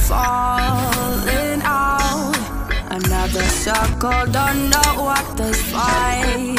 falling out. Another circle, don't know what this fight